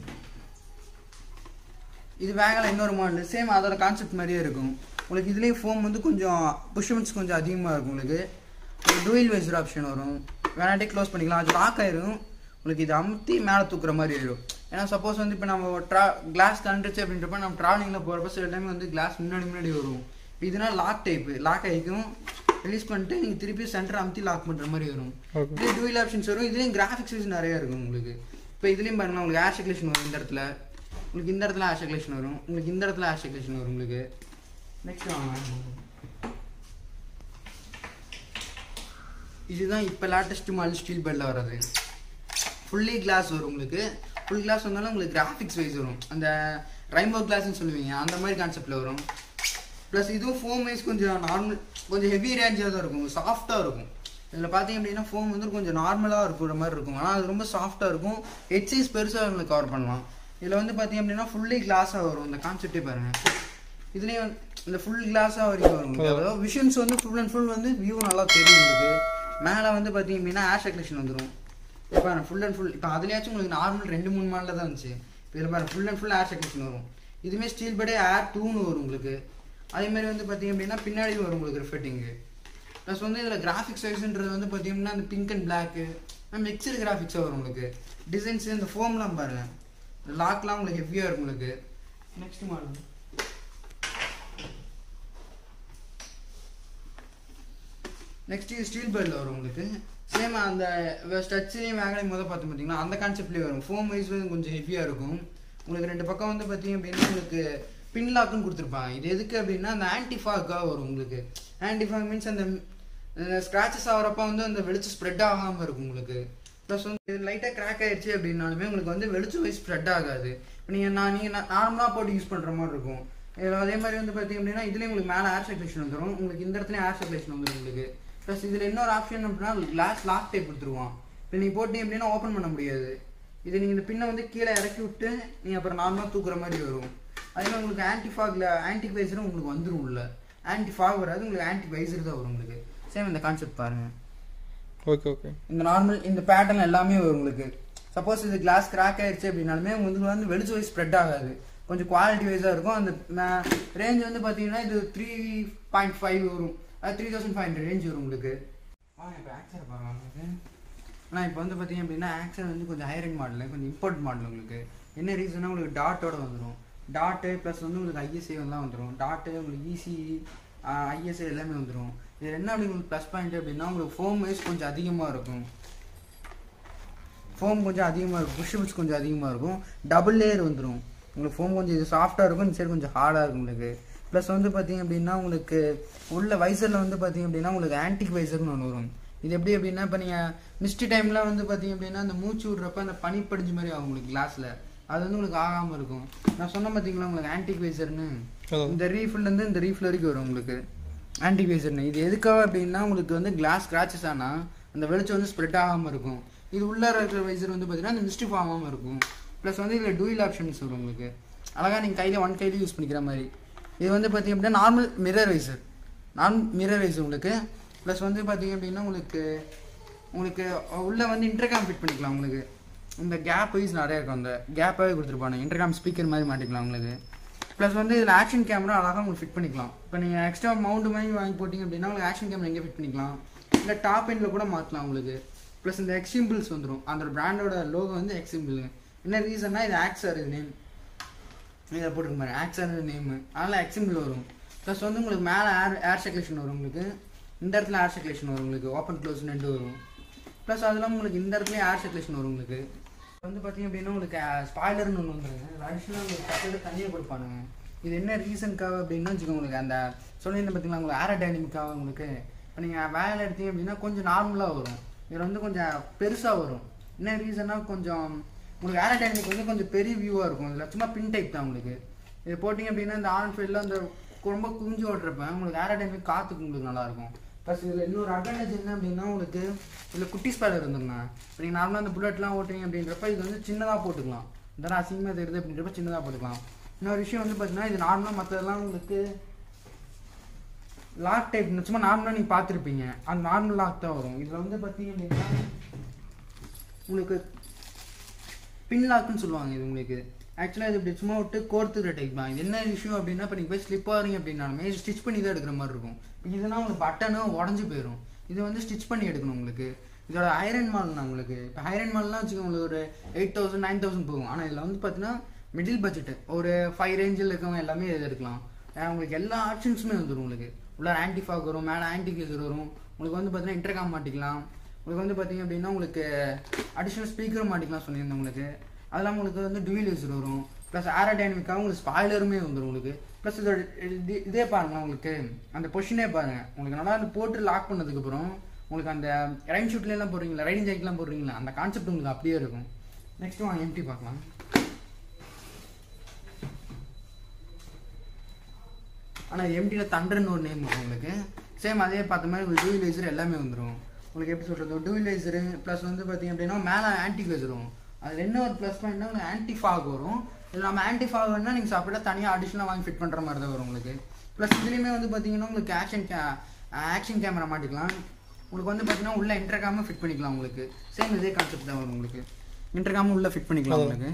Speaker 2: இது வேகலை இன்னொரு மாடல். சேம் அதோட கான்செப்ட் மாதிரியே இருக்கும் உங்களுக்கு. இதுலேயும் ஃபோம் வந்து கொஞ்சம் புஷ்மெண்ட்ஸ் கொஞ்சம் அதிகமாக இருக்கும் உங்களுக்கு. டூயில் வைசர் ஆப்ஷன் வரும். வேணாட்டே க்ளோஸ் பண்ணிக்கலாம். அது லாக் ஆயிரும் உங்களுக்கு. இது அமுத்தி மேலே தூக்குற மாதிரி ஆயிடும். ஏன்னா சப்போஸ் வந்து இப்போ நம்ம கிளாஸ் தண்டுச்சு அப்படின்றப்ப நம்ம ட்ராவலிங்கில் போகிறப்ப சில டைம் வந்து கிளாஸ் முன்னாடி வரும். இதனால் லாக் டைப்பு லாக் ஆகிக்கும். ரிலீஸ் பண்ணிட்டு நீங்கள் திருப்பி சென்டர் அமுத்தி லாக் பண்ணுற மாதிரி வரும். இதே டூயில் ஆப்ஷன்ஸ் வரும். இதுலேயும் கிராஃபிக்ஸ் வைஸ் நிறையா இருக்கும் உங்களுக்கு. இப்போ இதுலேயும் பாருங்கள் உங்களுக்கு ஏர் சர்க்குலேஷன் வரும். இந்த இடத்துல உங்களுக்கு இந்த இடத்துல ஏர் சர்க்குலேஷன் வரும். உங்களுக்கு இந்த இடத்துல ஏர் சர்க்குலேஷன் வரும் உங்களுக்கு. நெக்ஸ்ட் வாங்க. இதுதான் இப்போ லேட்டஸ்ட் மாடல் ஸ்டீல் பேட்டில் வர்றது. ஃபுல்லி கிளாஸ் வரும் உங்களுக்கு. ஃபுல் கிளாஸ் வந்தாலும் உங்களுக்கு கிராஃபிக்ஸ் வைஸ் வரும். அந்த ரெயின்போ கிளாஸ்ன்னு சொல்லுவீங்க அந்த மாதிரி கான்செப்டில் வரும். ப்ளஸ் இதுவும் ஃபோம் வைஸ் கொஞ்சம் நார்மல் கொஞ்சம் ஹெவி ரேஞ்சாக தான் இருக்கும். சாஃப்டாக இருக்கும். இதில் பார்த்தீங்க அப்படின்னா ஃபோம் வந்து கொஞ்சம் நார்மலாக இருக்கிற மாதிரி இருக்கும். ஆனால் அது ரொம்ப சாஃப்டாக இருக்கும். ஹெட் சைஸ் பெருசாக உங்களுக்கு கவர் பண்ணலாம். இதில் வந்து பார்த்தீங்க அப்படின்னா ஃபுல்லி கிளாஸாக வரும். இந்த கான்செப்டே பாருங்கள். இதுலேயும் இந்த ஃபுல் கிளாஸாக வரைக்கும் வரும். அதாவது விஷன்ஸ் வந்து ஃபுல் அண்ட் ஃபுல் வந்து வியூ நல்லா தெரியும் உங்களுக்கு. மேலே வந்து பார்த்தீங்க அப்படின்னா ஏர் சர்க்குலேஷன் வந்துடும். இப்போ ஃபுல் அண்ட் ஃபுல் இப்போ அதுலேயாச்சும் உங்களுக்கு நார்மல் 2-3 மாடலில் தான் இருந்துச்சு. இப்போ இதில் பாருங்கள் full and full air circulation வரும். இதுவுமே ஸ்டீல் பேடே ஏர் 2ன்னு வரும் உங்களுக்கு. அதேமாதிரி வந்து பார்த்தீங்க அப்படின்னா பின்னாடி வரும் உங்களுக்கு ரிஃப்ளெக்டிங்கு. ப்ளஸ் வந்து இதில் கிராஃபிக்ஸ் வைஸ்ன்றது வந்து பார்த்தீங்கன்னா அந்த பிங்க் அண்ட் பிளாக்கு மிக்சடு கிராஃபிக்ஸாக வரும் உங்களுக்கு. டிசைன்ஸ் இந்த ஃபோம்லாம் பாருங்கள். இந்த லாக்லாம் உங்களுக்கு ஹெவியாக இருக்கும் உங்களுக்கு. நெக்ஸ்ட் மாடல் நெக்ஸ்ட்டு ஸ்டீல் பேட்டில் வரும் உங்களுக்கு. சேம் அந்த ஸ்டச்சுலேயும் வேகலையும் பார்த்தோம் பார்த்தீங்கன்னா அந்த கான்செப்ட்லேயே வரும். ஃபோம் வைஸ் கொஞ்சம் ஹெவியாக இருக்கும். உங்களுக்கு 2 பக்கம் வந்து பார்த்தீங்க அப்படின்னா உங்களுக்கு பின் லாக்குன்னு கொடுத்துருப்பாங்க. இது எதுக்கு அப்படின்னா அந்த ஆன்டிஃபாக்காக வரும் உங்களுக்கு. ஆன்டிஃபாக் மீன்ஸ் அந்த ஸ்க்ராச்சஸ் ஆகிறப்ப வந்து அந்த வெளிச்சம் ஸ்ப்ரெட் ஆகாமல் இருக்கும் உங்களுக்கு. ப்ளஸ் வந்து இது லைட்டாக கிராக் ஆகிடுச்சு அப்படின்னாலுமே உங்களுக்கு வந்து வெளிச்சம் வைஸ் ஸ்ப்ரெட் ஆகாது. இப்போ நீங்கள் நார்மலாக போட்டு யூஸ் பண்ணுற மாதிரி இருக்கும். அதே மாதிரி வந்து பார்த்தீங்க அப்படின்னா இதுலேயும் உங்களுக்கு மேலே ஏர் சர்க்குலேஷன் வந்துடும். உங்களுக்கு இந்த இடத்துலையும் ஏர் சர்க்குலேஷன் வந்துடும் உங்களுக்கு. ப்ளஸ் இதில் இன்னொரு ஆப்ஷன் அப்படின்னா கிளாஸ் லாக் டைப் கொடுத்துருவான். இப்போ நீங்கள் போட்டிங்க அப்படின்னா ஓப்பன் பண்ண முடியாது. இது நீங்கள் இந்த பின்னை வந்து கீழே இறக்கி விட்டு நீங்கள் அப்புறம் நார்மலாக தூக்குற மாதிரி வரும். அதே மாதிரி உங்களுக்கு ஆன்டிக் வைசரும் உங்களுக்கு வந்துடும். உள்ள ஆன்டிஃபாக் வராது, உங்களுக்கு ஆன்டிக் வைசர் தான் வரும் உங்களுக்கு. சேம் இந்த கான்செப்ட் பாருங்கள்.
Speaker 3: Okay okay.
Speaker 2: இந்த நார்மல் இந்த பேட்டர்ன் எல்லாமே வரும் உங்களுக்கு. சப்போஸ் இது கிளாஸ் கிராக் ஆயிடுச்சு அப்படின்னாலுமே உங்களுக்கு வந்து வெளிச்சம் வைஸ் ஸ்ப்ரெட் ஆகாது, கொஞ்சம் குவாலிட்டி வைஸாக இருக்கும். அந்த ரேஞ்ச் வந்து பார்த்தீங்கன்னா இது 3.5 வரும், அது 3500 ரேஞ்ச் வரும் உங்களுக்கு. இப்போ ஆக்சர் பாருங்க உங்களுக்கு. ஆனால் இப்போ வந்து பார்த்தீங்க அப்படின்னா ஆக்சர் வந்து கொஞ்சம் ஹையர் மாடல், கொஞ்சம் இம்போர்ட் மாடல் உங்களுக்கு. என்ன ரீசன்னா உங்களுக்கு டாட்டோட வந்துடும். டாட்டு ப்ளஸ் வந்து உங்களுக்கு ஐஎஸ்ஐ எல்லாம் வந்துடும். டாட்டு உங்களுக்கு இசி ஐஎஸ்ஐ எல்லாமே வந்துடும். இது என்ன அப்படி உங்களுக்கு ப்ளஸ் பாயிண்ட் அப்படின்னா உங்களுக்கு ஃபோம் வைஸ் கொஞ்சம் அதிகமாக இருக்கும். ஃபோம் கொஞ்சம் அதிகமாக இருக்கும், புஷ்ஷபிள்ஸ் கொஞ்சம் அதிகமாக இருக்கும். டபுள் லேயர் வந்துடும் உங்களுக்கு. ஃபோம் கொஞ்சம் இது சாஃப்டாக இருக்கும், இந்த சைடு கொஞ்சம் ஹார்டாக இருக்கும் உங்களுக்கு. ப்ளஸ் வந்து பார்த்தீங்க அப்படின்னா உங்களுக்கு உள்ள வைசரில் வந்து பார்த்தீங்க அப்படின்னா உங்களுக்கு ஆன்டிக் வைசர்னு ஒன்று வரும். இது எப்படி அப்படின்னா இப்போ நீங்கள் மிஸ்டி டைமில் வந்து பார்த்தீங்க அப்படின்னா அந்த மூச்சு விட்றப்ப அந்த பனி படிஞ்ச மாதிரி ஆகும் உங்களுக்கு கிளாஸில். அது வந்து உங்களுக்கு ஆகாமல் இருக்கும். நான் சொன்ன பார்த்தீங்களா உங்களுக்கு ஆன்டிக் வைசர்னு, இந்த ரீஃபில்லேருந்து இந்த ரீஃபில் வரைக்கும் வரும் உங்களுக்கு ஆன்டிக் வைசர்னு. இது எதுக்காக அப்படின்னா உங்களுக்கு வந்து கிளாஸ் ஸ்க்ராச்சஸ் ஆனால் அந்த வெளிச்சம் வந்து ஸ்ப்ரெட் ஆகாமல் இருக்கும். இது உள்ளே இருக்கிற வைசர் வந்து பார்த்தீங்கன்னா அந்த மிஸ்டி ஆகாமல் இருக்கும். ப்ளஸ் வந்து இதில் டூயல் ஆப்ஷன்ஸ் வரும் உங்களுக்கு. அழகாக நீங்கள் கையில் யூஸ் பண்ணிக்கிற மாதிரி. இது வந்து பார்த்தீங்க அப்படின்னா நார்மல் மிரர் வைசர் உங்களுக்கு. ப்ளஸ் வந்து பார்த்தீங்க அப்படின்னா உங்களுக்கு உள்ளே வந்து இன்டர்காம் ஃபிட் பண்ணிக்கலாம் உங்களுக்கு. இந்த கேப் வைஸ் நிறையா இருக்கும், அந்த கேப்பாகவே கொடுத்துருப்பாங்க. இன்டர்காம் ஸ்பீக்கர் மாதிரி மாட்டிக்கலாம் உங்களுக்கு. ப்ளஸ் வந்து இதில் ஆக்ஷன் கேமரா அழகாக உங்களுக்கு ஃபிட் பண்ணிக்கலாம். இப்போ நீங்கள் எக்ஸ்ட்ரா மவுண்ட் மாதிரி வாங்கி போட்டிங்க அப்படின்னா உங்களுக்கு ஆக்ஷன் கேமரா எங்கே ஃபிட் பண்ணிக்கலாம், இல்லை டாப் எண்டில் கூட மாற்றலாம் உங்களுக்கு. ப்ளஸ் இந்த எக்ஸிம்பிள்ஸ் வந்துடும். அந்த பிராண்டோட லோகோ வந்து எக்ஸிம்பிள். என்ன ரீசன்னா இது ஆக்ஸர் நேம், இதை போட்டுருக்க மாதிரி ஆக்ஸர் நேமு, அதனால் எக்ஸிம்பிள் வரும். ப்ளஸ் வந்து உங்களுக்கு மேலே ஏர் சர்க்குலேஷன் வரும் உங்களுக்கு. இந்த இடத்துல ஏர் சர்க்குலேஷன் வரும் உங்களுக்கு, ஓப்பன் க்ளோஸ் 2 வரும். ப்ளஸ் அதெல்லாம் உங்களுக்கு இந்த இடத்துலையும் ஏர் சர்க்குலேஷன் வரும் உங்களுக்கு. வந்து பார்த்தீங்க அப்படின்னா உங்களுக்கு ஸ்பாய்லர்னு ஒன்று வந்துருங்க. அடிஷ்னலாக உங்களுக்கு பக்கத்தில் தனியாக கொடுப்பானுங்க. இது என்ன ரீசனுக்காக அப்படின்னா வச்சுக்கோங்க, உங்களுக்கு அந்த சொல்லியிருந்தேன் பார்த்தீங்களா உங்களுக்கு ஏரோடைனமிக்காக உங்களுக்கு. இப்போ நீங்கள் வேலை எடுத்தீங்க அப்படின்னா கொஞ்சம் நார்மலாக வரும், இதில் வந்து கொஞ்சம் பெருசாக வரும். என்ன ரீசன்னா கொஞ்சம் உங்களுக்கு ஏரோடைனமிக் வந்து கொஞ்சம் பெரிய வியூவாக இருக்கும். இதில் சும்மா பின் டைப் தான் உங்களுக்கு. இது போட்டிங்க அப்படின்னா இந்த ஆன் ஃபீல்டில் அந்த ரொம்ப குஞ்சு ஓட்டுறப்ப உங்களுக்கு ஏரோடைனமிக் காற்றுக்கு உங்களுக்கு நல்லாயிருக்கும். ப்ளஸ் இதில் இன்னொரு அட்வான்டேஜ் என்ன அப்படின்னா உங்களுக்கு இதில் குட்டி ஸ்பைலர் இருந்துங்க. இப்போ நீங்கள் நார்மலாக அந்த புல்லட்லாம் ஓட்டுறீங்க அப்படின்றப்ப இது வந்து சின்னதாக போட்டுக்கலாம். இதெல்லாம் அசிங்கமாக தெரியுது அப்படின்றப்ப சின்னதாக போட்டுக்கலாம். இன்னொரு விஷயம் வந்து பார்த்தீங்கன்னா இது நார்மலாக மற்றதெல்லாம் உங்களுக்கு லாக் டைப் சும்மா நார்மலாக நீங்கள் பார்த்துருப்பீங்க, அந்த நார்மல் லாக் தான் வரும். இதில் வந்து பார்த்தீங்க அப்படின்னா உங்களுக்கு பின் லாக்குன்னு சொல்லுவாங்க. இது உங்களுக்கு ஆக்சுவலாக இது இப்படி சும்மா விட்டு கோர்த்துக்கிற டைப் தான். இது என்ன விஷயம் அப்படின்னா இப்போ நீங்கள் போய் ஸ்லிப் ஆகிறீங்க அப்படின்னாலுமே ஸ்டிச் பண்ணி தான் எடுக்கிற மாதிரி இருக்கும். இதுனா உங்களுக்கு பட்டனும் உடஞ்சி போயிடும். இது வந்து ஸ்டிச் பண்ணி எடுக்கணும் உங்களுக்கு. இதோட ஐரன் மால்னா உங்களுக்கு இப்போ ஐரன் மால்லாம் வச்சுக்கோங்க உங்களுக்கு ஒரு 8000 9000 போகும். ஆனால் இதில் வந்து பார்த்தீங்கன்னா மிடில் பட்ஜெட்டு ஒரு 5 ரேஞ்சில் இருக்கவங்க எல்லாமே இது எடுக்கலாம். உங்களுக்கு எல்லா ஆப்ஷன்ஸுமே வந்துடும் உங்களுக்கு. உள்ள ஆன்டிஃபாக் வரும், மேலே ஆன்டிகேசர் வரும். உங்களுக்கு வந்து பார்த்தீங்கன்னா இன்டர்காம் மாட்டிக்கலாம். உங்களுக்கு வந்து பார்த்தீங்க அப்படின்னா உங்களுக்கு அடிஷ்னல் ஸ்பீக்கரும் மாட்டிக்கலாம் சொல்லியிருந்தேன் உங்களுக்கு. அதெல்லாம் உங்களுக்கு வந்து டூயல் யூஸர் வரும். ப்ளஸ் ஏரோடைனமிக்காக உங்களுக்கு ஸ்பாய்லருமே வந்துடும் உங்களுக்கு. ப்ளஸ் இதோட இதே பாருங்கள் உங்களுக்கு அந்த பொசிஷனே பாருங்கள் உங்களுக்கு நல்லா அந்த போட்டு லாக் பண்ணதுக்கப்புறம் உங்களுக்கு அந்த ரைன் ஷூட்லாம் போடுறீங்களா, ரைடிங் ஜாக்கெலாம் போடுறீங்களா, அந்த கான்செப்ட் உங்களுக்கு அப்படியே இருக்கும். நெக்ஸ்ட் வாங்க எம்டி பார்க்கலாம். ஆனால் எம்டியில் தண்டர்னு ஒரு நேம் வரும் உங்களுக்கு. சேம் அதே பார்த்த மாதிரி உங்களுக்கு டூயல் வைசர் எல்லாமே வந்துடும். உங்களுக்கு எப்படி சொல்கிறது, டூயல் வைசரு ப்ளஸ் வந்து பார்த்தீங்க அப்படின்னா மேலே ஆன்டி வைசர் வரும். அதில் என்ன ஒரு ப்ளஸ் பாயிண்ட்னா உங்களுக்கு ஆன்டிஃபாக் வரும். இதில் நம்ம ஆன்டிஃபாக் வேணுன்னா நீங்கள் சாப்பிட்டா தனியாக அடிஷ்னலாக வாங்கி ஃபிட் பண்ணுற மாதிரி தான் வரும் உங்களுக்கு. ப்ளஸ் இதுலேயுமே வந்து பார்த்தீங்கன்னா உங்களுக்கு ஆக்ஷன் கேமரா மாட்டிக்கலாம். உங்களுக்கு வந்து பார்த்தீங்கன்னா உள்ள இன்டர்காமும் ஃபிட் பண்ணிக்கலாம் உங்களுக்கு. சேம் இதே கான்செப்ட் தான் வரும் உங்களுக்கு. இன்டர்காமும் உள்ளே ஃபிட் பண்ணிக்கலாம் உங்களுக்கு.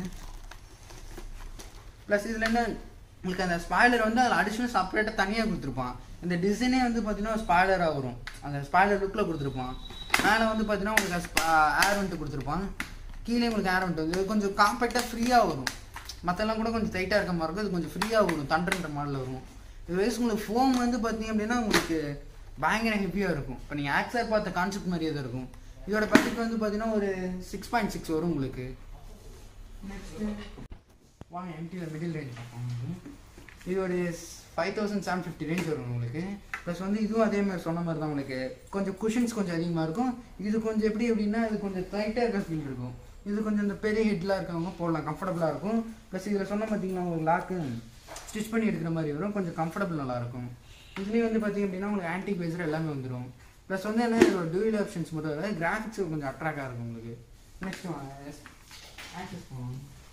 Speaker 2: ப்ளஸ் இதில் என்ன உங்களுக்கு அந்த ஸ்பாய்லர் வந்து அதில் அடிஷ்னல் செப்பரேட்டாக தனியாக கொடுத்துருப்பான். இந்த டிசைனே வந்து பார்த்தீங்கன்னா ஸ்பாய்லராக வரும். அந்த ஸ்பாய்லர் லுக்கில் கொடுத்துருப்பான். மேலே வந்து பார்த்தீங்கன்னா உங்களுக்கு ஏர் வந்துட்டு கொடுத்துருப்பான். கீழே உங்களுக்கு ஏர் வந்துட்டு வந்து கொஞ்சம் காம்பேக்டாக ஃப்ரீயாக வரும். மற்றெல்லாம் கூட கொஞ்சம் டைட்டாக இருக்க மாதிரி இருக்கும். இது கொஞ்சம் ஃப்ரீயாக வரும், தண்டர்ன்ற மாடலில் வரும். இது வயசு உங்களுக்கு ஃபோம் வந்து பார்த்தீங்க அப்படின்னா உங்களுக்கு பயங்கர ஹெவியாக இருக்கும். இப்போ நீங்கள் ஆக்சர் பார்த்த கான்செப்ட் மாதிரியே தான் இருக்கும். இதோட பட்ஜெட் வந்து பார்த்தீங்கன்னா ஒரு 6.6 வரும் உங்களுக்கு. வாங்க எம்டியில் மிடில் ரேஞ்ச் பார்ப்போம். இதோடைய 5750 ரேஞ்ச் வரும் உங்களுக்கு. ப்ளஸ் வந்து இதுவும் அதே மாதிரி சொன்ன மாதிரி தான் உங்களுக்கு கொஞ்சம் குஷன்ஸ் கொஞ்சம் அதிகமாக இருக்கும். இது கொஞ்சம் எப்படி அப்படின்னா இது கொஞ்சம் டைட்டாக இருக்க ஃபீல் இருக்கும். இது கொஞ்சம் இந்த பெரிய ஹெட்லாம் இருக்கவங்க போடலாம், கம்ஃபர்டபுளாக இருக்கும். ப்ளஸ் இதில் சொன்ன பார்த்தீங்கன்னா உங்களுக்கு லாக்கு ஸ்டிச் பண்ணி எடுக்கிற மாதிரி வரும், கொஞ்சம் கம்ஃபர்டபுள் நல்லாயிருக்கும். இதுலேயும் வந்து பார்த்திங்க அப்படின்னா உங்களுக்கு ஆன்டிக் வைஸர் எல்லாமே வந்துடும். ப்ளஸ் வந்து என்ன இதோட டூயல் ஆப்ஷன்ஸ் மட்டும் இல்லை, கிராஃபிக்ஸ் கொஞ்சம் அட்ராக்டாக இருக்கும் உங்களுக்கு. நெக்ஸ்ட் ஆக்சஸ் போகணும்.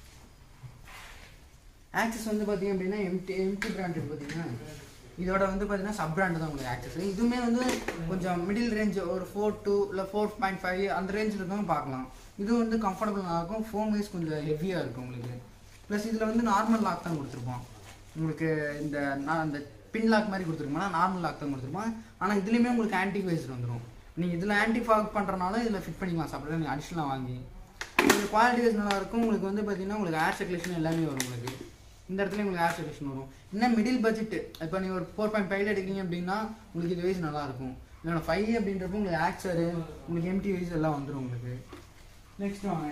Speaker 2: ஆக்சஸ் வந்து பார்த்திங்க அப்படின்னா எம்டி பிராண்ட் பார்த்தீங்கன்னா இதோட வந்து பார்த்தீங்கன்னா சப் பிராண்டு தான் உங்களுக்கு ஆக்சஸ். இதுவுமே வந்து கொஞ்சம் மிடில் ரேஞ்ச் ஒரு 4.2 இல்லை 4.5 அந்த ரேஞ்சில் இருக்கவங்க பார்க்கலாம். இது வந்து கம்ஃபர்டபுளாக இருக்கும், ஃபோம் வைஸ் கொஞ்சம் ஹெவியாக இருக்கும் உங்களுக்கு. ப்ளஸ் இதில் வந்து நார்மல் லாக் தான் கொடுத்துருப்போம் உங்களுக்கு. அந்த பின் லாக் மாதிரி கொடுத்துருக்கோம்னா நார்மல் லாக் தான் கொடுத்துருப்போம். ஆனால் இதுலேயுமே உங்களுக்கு ஆன்டிக் வைஸ் வந்துடும். நீங்கள் இதில் ஆன்டி ஃபாக் பண்ணுறனால இதில் ஃபிட் பண்ணிக்கலாம் செப்பரேட்டாக நீங்கள் அடிஷ்னலாக வாங்கி. உங்களுக்கு குவாலிட்டி வைஸ் நல்லாயிருக்கும். உங்களுக்கு வந்து பார்த்தீங்கன்னா உங்களுக்கு ஏர் சர்க்குலேஷன் எல்லாமே வரும் உங்களுக்கு. இந்த இடத்துல உங்களுக்கு ஏர் சர்க்குலேஷன் வரும். இன்னும் மிடில் பட்ஜெட்டு இப்போ நீங்கள் ஒரு 4.5 எடுக்கிறீங்க அப்படின்னா உங்களுக்கு இது வைஸ் நல்லாயிருக்கும். இல்லைனா 5 அப்படின்றப்போ உங்களுக்கு ஆக்சரு உங்களுக்கு எம்டி வைஸ் எல்லாம் வந்துடும் உங்களுக்கு. நெக்ஸ்ட் வாங்க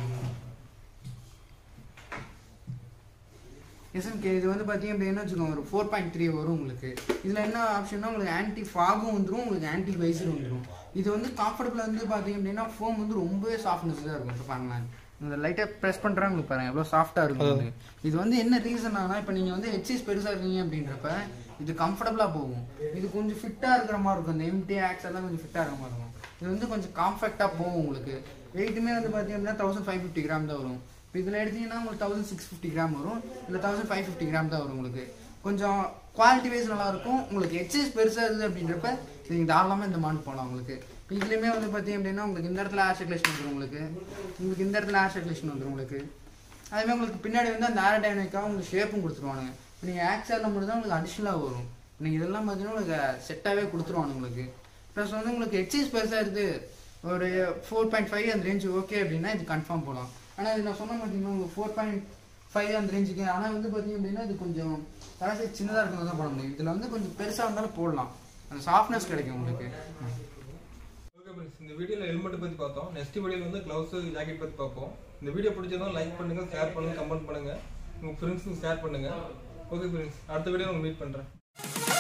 Speaker 2: எஸ்எம்கே. இது வந்து பார்த்தீங்க அப்படின்னா வச்சுக்கோங்க ஒரு 4.3 வரும் உங்களுக்கு. இதில் என்ன ஆப்ஷன்னா உங்களுக்கு ஆன்டி ஃபாகும் வந்துடும், உங்களுக்கு ஆன்டி வைஸரும் வந்துடும். இது வந்து கம்ஃபர்டபுளாக வந்து பார்த்தீங்க அப்படின்னா ஃபோம் வந்து ரொம்பவே சாஃப்ட்னஸ் தான் இருக்கும். இப்போ பாருங்களேன், இந்த லைட்டாக ப்ரெஸ் பண்ணுறாங்க உங்களுக்கு பாருங்கள் எவ்வளோ சாஃப்டாக இருக்கும். இது வந்து என்ன ரீசன் ஆனால் இப்போ நீங்கள் வந்து ஹெச்எஸ் பெருசாக இருக்கீங்க அப்படின்றப்ப இது கம்ஃபர்டபுளாக போகும். இது கொஞ்சம் ஃபிட்டாக இருக்கிற மாதிரி இருக்கும். இந்த எம்டி ஆக்ஸ் எல்லாம் கொஞ்சம் ஃபிட்டாக இருக்கிற மாதிரி இருக்கும். இது வந்து கொஞ்சம் காம்ஃபர்ட்டாக போகும் உங்களுக்கு. வெயிட்டுமே வந்து பார்த்தீங்க அப்படின்னா 1550 கிராம் தான் வரும். இப்போ இதில் எடுத்தீங்கன்னா உங்களுக்கு 1650 கிராம் வரும், இல்லை 1550 கிராம் தான் வரும் உங்களுக்கு. கொஞ்சம் குவாலிட்டி வைஸ் நல்லாயிருக்கும். உங்களுக்கு ஹெச்எஸ் பெருசாக இருக்குது அப்படின்றப்ப நீங்கள் தாராளமாக இந்த மாடல் போகலாம் உங்களுக்கு. இதுலேயுமே வந்து பார்த்தீங்க அப்படின்னா உங்களுக்கு இந்த இடத்துல ஏர் சர்க்குலேஷன் வந்துடும் உங்களுக்கு. இந்த இடத்துல ஏர் சர்க்குலேஷன் வந்துடும் உங்களுக்கு. அதேமாதிரி உங்களுக்கு பின்னாடி வந்து அந்த ஏர் டைனமிக்காக உங்களுக்கு ஷேப்பும் கொடுத்துருவானுங்க. நீங்கள் ஆக்சரில் மட்டும் தான் உங்களுக்கு அடிஷ்னலாக வரும். நீங்கள் இதெல்லாம் பார்த்தீங்கன்னா உங்களுக்கு செட்டாகவே கொடுத்துருவானு உங்களுக்கு. ப்ளஸ் வந்து உங்களுக்கு ஹெச்எஸ் பெருசாக இருக்குது ஒரு 4.5 அந்த ரேஞ்சு ஓகே அப்படின்னா இது கன்ஃபார்ம் போகலாம். ஆனால் இது நான் சொன்ன பார்த்தீங்கன்னா உங்களுக்கு 4.5 அந்த ரேஞ்சுக்கு. ஆனால் வந்து பார்த்தீங்க அப்படின்னா இது கொஞ்சம் சராசரி சின்னதாக இருக்கிறது தான் போட முடியும். இதில் வந்து கொஞ்சம் பெருசாக இருந்தாலும் போடலாம், அந்த சாஃப்ட்னஸ் கிடைக்கும் உங்களுக்கு.
Speaker 1: ஓகே ஃப்ரெண்ட்ஸ், இந்த வீடியோவில் ஹெல்மெட் பற்றி பார்த்தோம். நெக்ஸ்ட் வீடியோவில் வந்து க்ளவுஸ் ஜாக்கெட் பற்றி பார்ப்போம். இந்த வீடியோ பிடிச்சதும் லைக் பண்ணுங்கள், ஷேர் பண்ணுங்கள், கமெண்ட் பண்ணுங்கள், உங்கள் ஃப்ரெண்ட்ஸுக்கு ஷேர் பண்ணுங்கள். ஓகே ஃப்ரெண்ட்ஸ், அடுத்த வீடியோவில் உங்களை மீட் பண்ணுறேன்.